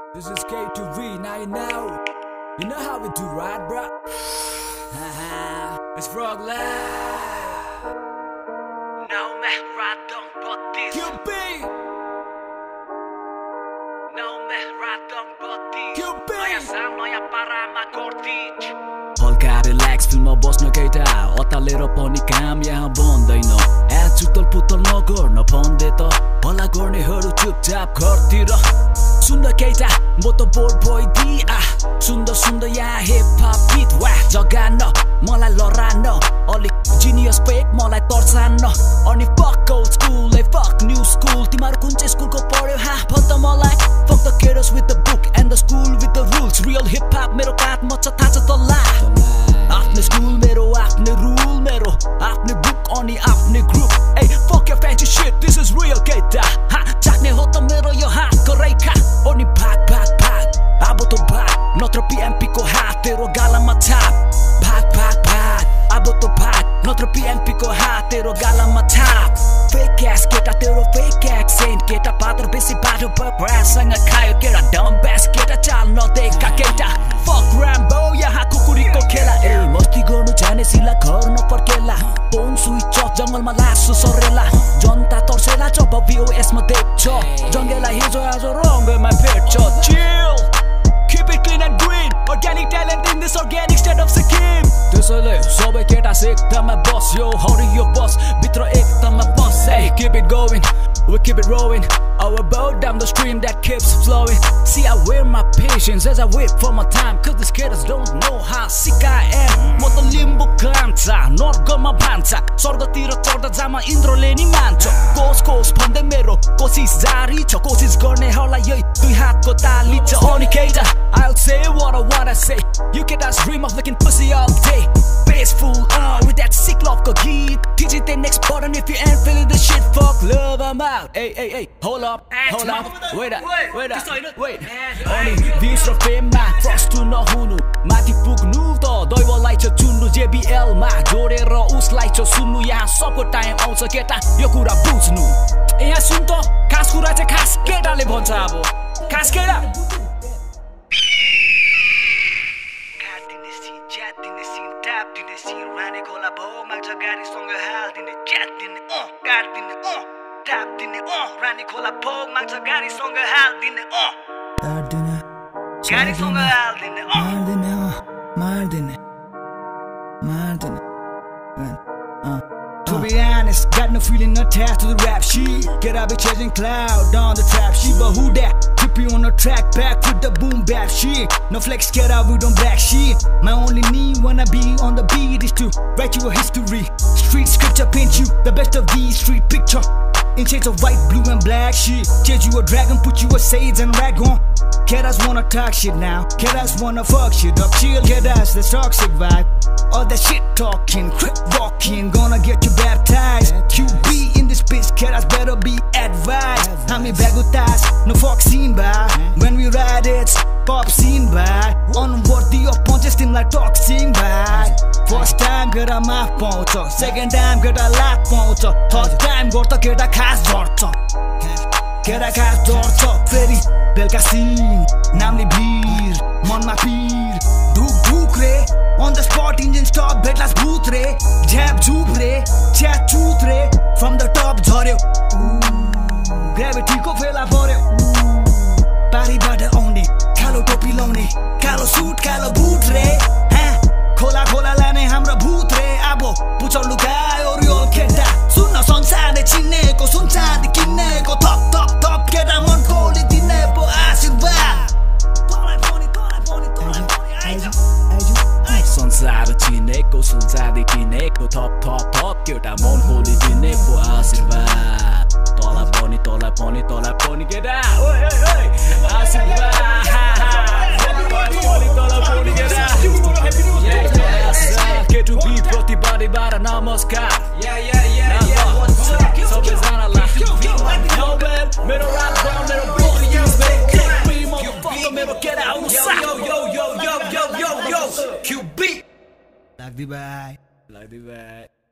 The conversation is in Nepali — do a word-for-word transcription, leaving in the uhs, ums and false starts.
This is K to V, now you know. You know how we do, right, bro? It's Frog Life. No man, right don't got this. Q B. No man, right don't got this. Q B. Naya sam, naya parama gortich. हल्का रिल्याक्स फिल्ममा बस्न केटा अतालेर पनि काम यहाँ बन्दैन ए चुतल पुतल नगर्न भन्दै त हल्ला गर्नेहरू चुपचाप घरतिर सुन्न केटा म त बोर्ड भइदिए आ सुन्दा सुन्दा यहाँ हिप हप गीत वा जगान मलाई लरान अलिक जिनियस पेक मलाई तर्सान अनि फक ओल्ड स्कुल ए फक न्यू स्कुल तिमीहरू कुन चाहिँ स्कुलको पढ्यो हा भन त मलाई fuck the cadres with the book and the school with the rules real hip hop मेरो काँध मच्छ थाहा छ तल्ला आफ्नै स्कुल मेरो आफ्नै रुल मेरो आफ्नै बुक अनि आफ्नै ग्रुप ए fuck your fancy shit this is real केटा हा चाख्ने हो त मेरो यो हातको रेखा अनि भाग भाग भाग अब त भाग नत्र पिएमपी को हात तेरो गालामा छाप भाग भाग भाग अब त भाग नत्र पिएमपी को हात तेरो गालामा छाप फेक एस केटा तेरो फेक एक्सेन्ट केटा पात्र बेसी बाटो ब्रासँग खायो केटा डम बेस केटा चाल नदेखा केटा फक र्याम्बो यहाँ कुकुरीको खेला ए मस्ती गर्नु जाने सिला घर नफर्केला फोन स्विच अफ जङ्गलमा लासो सरेला जनता तर्सेला जब भिओएसमा देख्छ जङ्गेला हिजो आज रङ्गमा भेट्छ चिल Keep it clean and green Organic talent in this organic state of Sikkim त्यसैले सबै केटा एकतामा बस्यो हरियो बस भित्र एकतामा बस Hey, keep it going, we keep it rolling Our boat down the stream that keeps flowing See I wear my patience as I wait for my time Cause these kids don't know how sick I am म त लिम्बु कान्छ नर्गमा भान्छ स्वर्गतिर चढ्दा जामा इन्द्रले नि मान्छ कोस कोस भन्दै मेरो कोसिस जारी छ कोसिस गर्नेहरूलाई यही दुई हातको ताली छ अनि केटा I'll say what I wanna say You get us dream of looking pussy all day Peaceful uh, with that sick love ko geet T G the next button if you ain't feeling the shit Fuck love I'm out Hey hey hey hold up hold up Wait up wait up wait Only this of fame ma Frost to नहुनु माथि पुग्नु त दैवलाई छ चुन्नु J B L मा जोडेर उसलाई छ सुन्नु यहाँ सबको टाइम आउँछ केटा यो कुरा बुझ्नु यहाँ सुन त खास कुरा चाहिँ खास केटाले भन्छ अब खास केटा Tap dine sin rane kola bo magcha gari songa hal dine chat dine oh gar dine oh tap dine oh rane kola bo magcha gari songa hal dine oh gar dine gari songa hal dine oh mar dine oh mar dine mar dine uh To be honest, got no feeling attached to the rap shit. Get up, be chasing cloud down the trap shit. But who that? Trippy on the track, back with the boom bap shit. No flex, get out, we don't black shit. My only need wanna be on the beat is to write you a history. Street scripture paint you the best of these street picture. In shades of white, blue and black shit. Change you a dragon, put you a sage and rag on. Kiddas wanna talk shit now. Kiddas wanna fuck shit up. Chill, kiddas, the toxic vibe. All that shit talking, quick walking, gonna get you baptized. Q B in this bitch, kiddas better be advised. How me bag with ties, no fuck scene by. When we ride it's pop scene by. Unworthy of punches, in like toxic by. First time get a map paउँछ, second time get a lap paउँछ, third time गर्दा केटा खास झर्छ. केटा खास झर्छ, फेरि बेलुका सिन, नामले भिर, मनमा पिर, धुक धुक रे. On the spot engine stop भेट्लास भूत रे झ्याप झुप रे च्याट चुत रे From the top झर्यो ग्राभिटी को फेला पर्यो पारीबाट आउने कालो टोपी लाउने कालो सुट कालो बुट रे खोला खोला लाने हाम्रो भूत रे अब पुछौ लुकायो रियल केटा सुन्न संसारले चिन्नेको सुन चाँदी किन्नेको थप थप थप केटा मन खोली दिने पो आशीर्वाद तँलाई पनि तँलाई पनि तँलाई पनि आइज संसार चिनेको सुनचाँदी किनेको थप थप थप केटा मन खोली दिने पो आशीर्वाद तँलाई पनि तँलाई पनि तँलाई पनि केटा आशीर्वाद केटु बी प्रतिबारीबाट नमस्कार सबैजनालाई मेरो रात मेरो मेरो मेरो केटा आउनु साथ Like the bye. Like the bye.